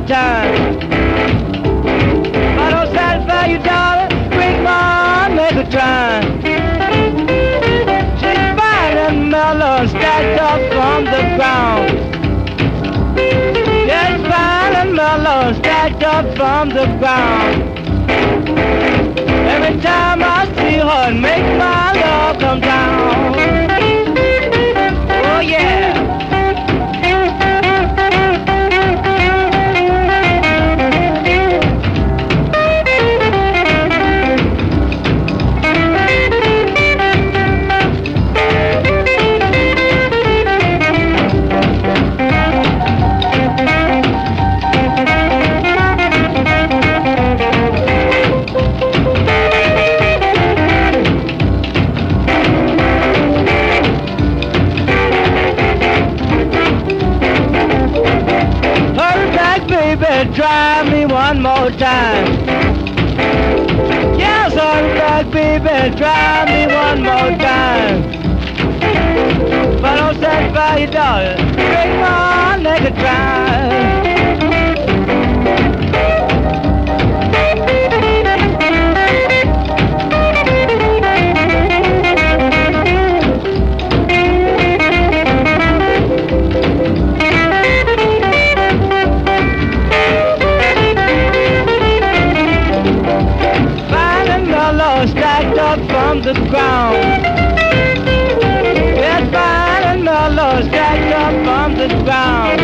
time. If I don't satisfy you, darling, bring on, make a try. She's fine and mellow, stacked up from the ground. Yes, fine and mellow, stacked up from the ground. Every time I see her, it makes my love come down. Oh yeah. Try me one more time. Yes, hurry back, baby, try me one more time. If I don't satisfy you, darling, bring on, make a try. Stacked up from the ground. Yes, fine and mellow, stacked up from the ground.